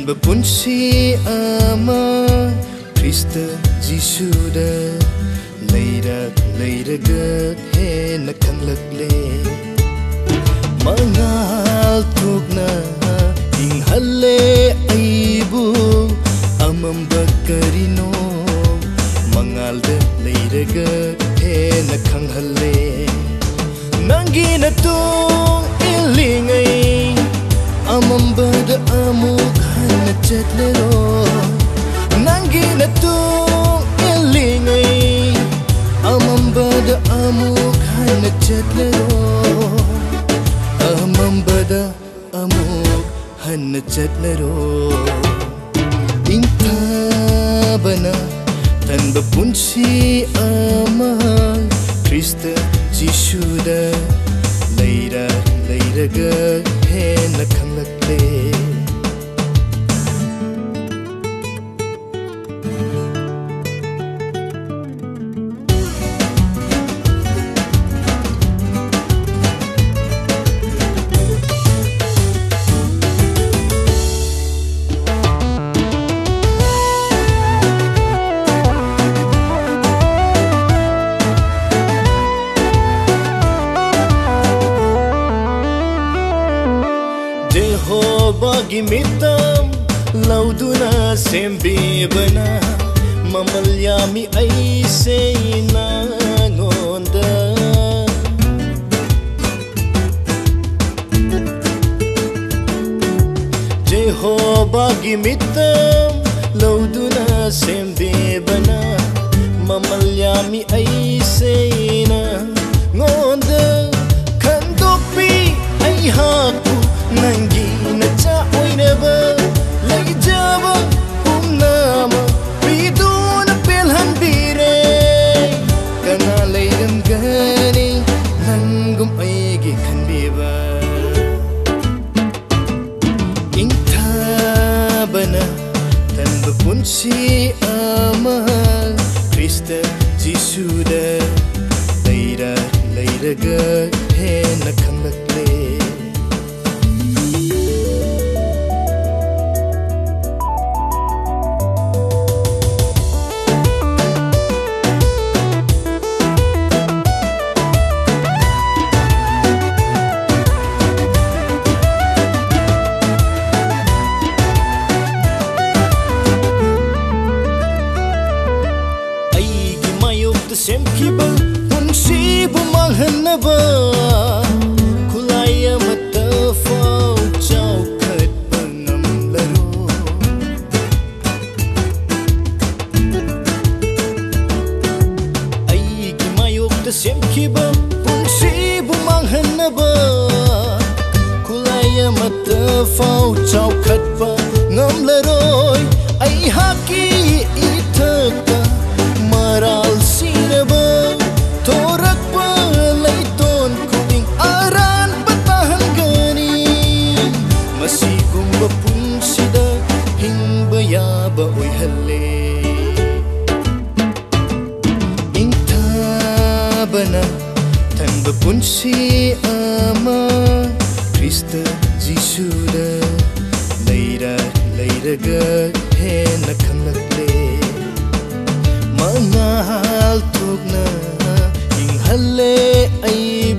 punsi ama Krista Jisuda leiraga hena khanglakle mangal thukna inghalle aibu amamba karino mangalda leiraga hena khanghalle nangi na tung ilingai amambada amuk hana chatlero nangi na tung ilingai amambada amuk hana chatlero amambada amuk hana chatlero ingthabana tanba punsi ama Krista Jisuda leiraga hena khanglakle Jehovahgi mitam lauduna sembibana mamalyami aise nangonda Jehovahgi mitam lauduna sembibana mamalyami aise nangonda khandokpi ai haku nangi na cha oinaba laijaba umnama piduna pelhan bire kana leiram gani nangum aigi khanbiba ingthabana tanba punsi ama Krista Jisuda leiraga hena khanglakle semkiba punsibu manghanaba khulaya mata fau chaukat pangamlaro aigi mayokta semkiba punsibu manghanaba khulaya mata fau chaukat pangamlaroi ai haki ithaka maral siraba thorakpa leiton kuing aran batahan gani masigumba punsida hingba yaba oihalle ingthabana tanba punsi ama Krista Jisuda leiraga hena khanglakle mangal thukna inghalle ai